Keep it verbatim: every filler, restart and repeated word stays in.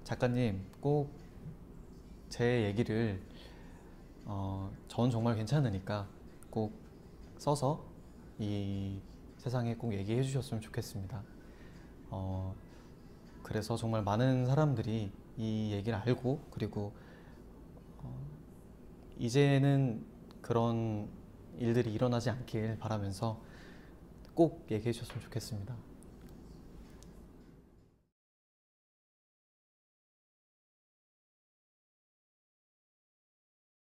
작가님 꼭 제 얘기를 어, 전 정말 괜찮으니까 꼭 써서 이 세상에 꼭 얘기해 주셨으면 좋겠습니다. 어, 그래서 정말 많은 사람들이 이 얘기를 알고 그리고 어, 이제는 그런 일들이 일어나지 않길 바라면서 꼭 얘기해 주셨으면 좋겠습니다.